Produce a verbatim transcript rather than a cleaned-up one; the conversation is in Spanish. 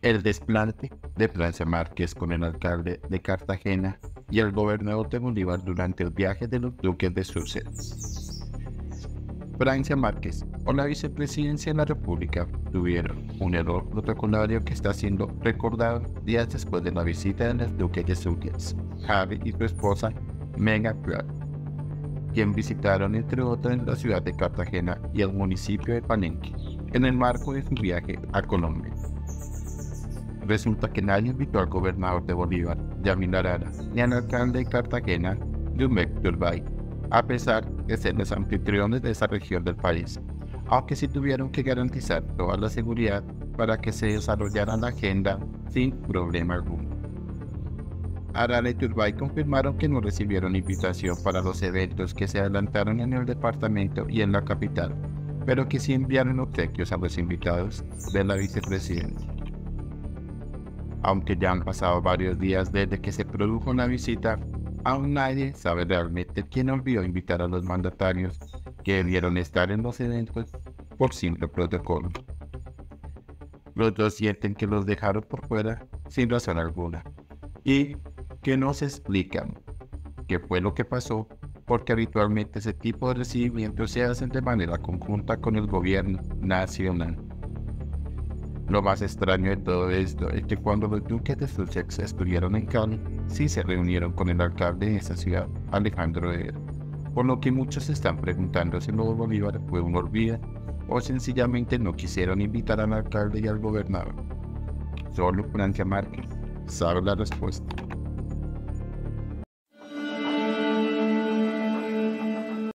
El desplante de Francia Márquez con el alcalde de Cartagena y el gobernador de Bolívar durante el viaje de los duques de Sussex. Francia Márquez o la vicepresidencia de la República tuvieron un error protocolario que está siendo recordado días después de la visita de los duques de Sussex, Harry y su esposa Meghan Markle, quien visitaron entre otras la ciudad de Cartagena y el municipio de Palenque en el marco de su viaje a Colombia. Resulta que nadie invitó al gobernador de Bolívar, Yamil Arara, ni al alcalde de Cartagena, Yumek Turbay, a pesar de ser los anfitriones de esa región del país, aunque sí tuvieron que garantizar toda la seguridad para que se desarrollara la agenda sin problema alguno. Arara y Turbay confirmaron que no recibieron invitación para los eventos que se adelantaron en el departamento y en la capital, pero que sí enviaron obsequios a los invitados de la vicepresidencia. Aunque ya han pasado varios días desde que se produjo la visita, aún nadie sabe realmente quién olvidó invitar a los mandatarios que debieron estar en los eventos por simple protocolo. Los dos sienten que los dejaron por fuera sin razón alguna y que no se explican qué fue lo que pasó, porque habitualmente ese tipo de recibimientos se hacen de manera conjunta con el gobierno nacional. Lo más extraño de todo esto es que cuando los duques de Sussex estuvieron en Cali, sí se reunieron con el alcalde de esa ciudad, Alejandro Herrera, por lo que muchos se están preguntando si Nuevo Bolívar fue un olvido o sencillamente no quisieron invitar al alcalde y al gobernador. Solo Francia Márquez sabe la respuesta.